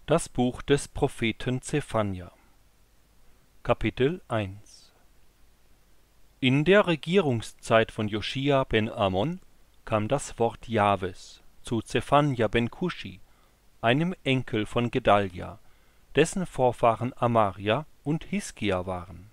Das Buch des Propheten Zephania. Kapitel 1. In der Regierungszeit von Joschia ben Amon kam das Wort Jahwes zu Zephania ben Kuschi, einem Enkel von Gedalja, dessen Vorfahren Amaria und Hiskia waren.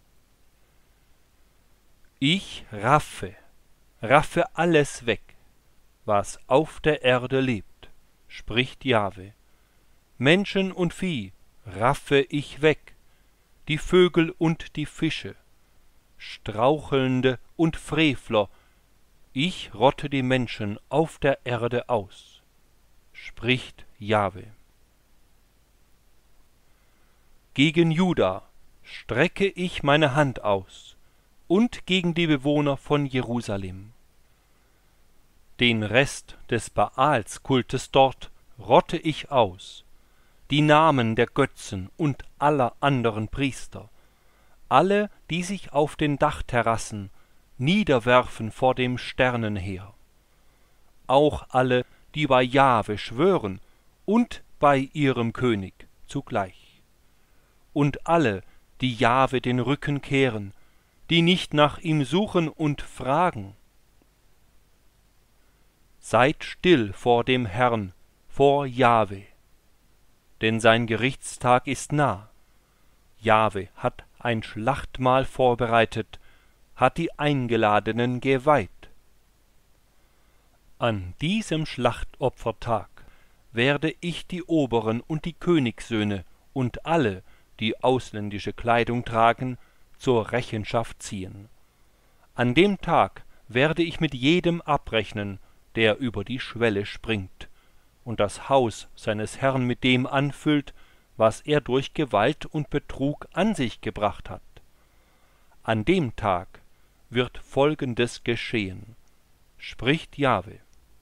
Ich raffe alles weg, was auf der Erde lebt, spricht Jahwe. Menschen und Vieh raffe ich weg, die Vögel und die Fische, Strauchelnde und Frevler, ich rotte die Menschen auf der Erde aus, spricht Jahwe. Gegen Juda strecke ich meine Hand aus und gegen die Bewohner von Jerusalem. Den Rest des Baalskultes dort rotte ich aus, die Namen der Götzen und aller anderen Priester, alle, die sich auf den Dachterrassen niederwerfen vor dem Sternenheer, auch alle, die bei Jahwe schwören und bei ihrem König zugleich, und alle, die Jahwe den Rücken kehren, die nicht nach ihm suchen und fragen. Seid still vor dem Herrn, vor Jahwe, denn sein Gerichtstag ist nah. Jahwe hat ein Schlachtmahl vorbereitet, hat die Eingeladenen geweiht. An diesem Schlachtopfertag werde ich die Oberen und die Königssöhne und alle, die ausländische Kleidung tragen, zur Rechenschaft ziehen. An dem Tag werde ich mit jedem abrechnen, der über die Schwelle springt und das Haus seines Herrn mit dem anfüllt, was er durch Gewalt und Betrug an sich gebracht hat. An dem Tag wird Folgendes geschehen, spricht Jahwe.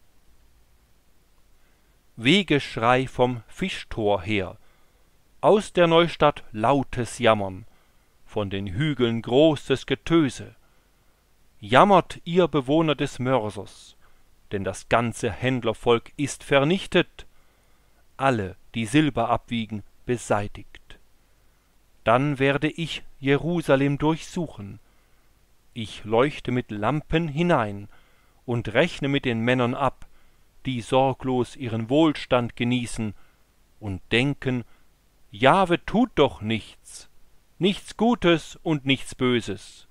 Wehgeschrei vom Fischtor her, aus der Neustadt lautes Jammern, von den Hügeln großes Getöse. Jammert ihr Bewohner des Mörsers, denn das ganze Händlervolk ist vernichtet, alle, die Silber abwiegen, beseitigt. Dann werde ich Jerusalem durchsuchen. Ich leuchte mit Lampen hinein und rechne mit den Männern ab, die sorglos ihren Wohlstand genießen und denken, Jahwe tut doch nichts, nichts Gutes und nichts Böses.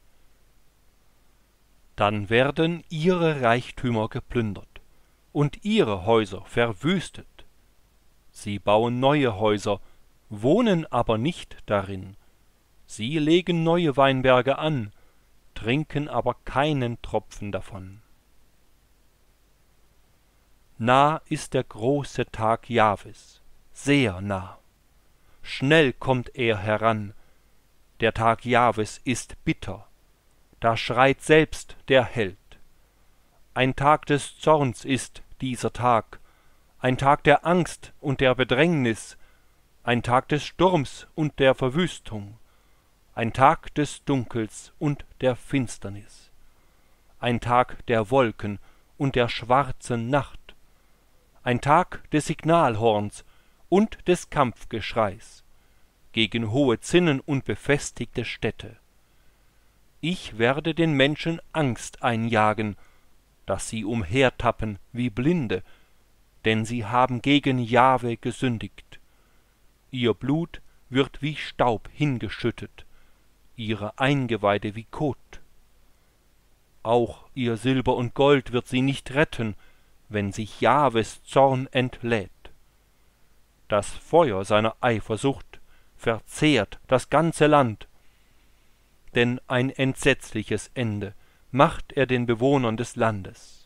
Dann werden ihre Reichtümer geplündert und ihre Häuser verwüstet. Sie bauen neue Häuser, wohnen aber nicht darin. Sie legen neue Weinberge an, trinken aber keinen Tropfen davon. Nah ist der große Tag Jahwes, sehr nah. Schnell kommt er heran. Der Tag Jahwes ist bitter. Da schreit selbst der Held. Ein Tag des Zorns ist dieser Tag, ein Tag der Angst und der Bedrängnis, ein Tag des Sturms und der Verwüstung, ein Tag des Dunkels und der Finsternis, ein Tag der Wolken und der schwarzen Nacht, ein Tag des Signalhorns und des Kampfgeschreis gegen hohe Zinnen und befestigte Städte. Ich werde den Menschen Angst einjagen, dass sie umhertappen wie Blinde, denn sie haben gegen Jahwe gesündigt. Ihr Blut wird wie Staub hingeschüttet, ihre Eingeweide wie Kot. Auch ihr Silber und Gold wird sie nicht retten, wenn sich Jahwes Zorn entlädt. Das Feuer seiner Eifersucht verzehrt das ganze Land, denn ein entsetzliches Ende macht er den Bewohnern des Landes.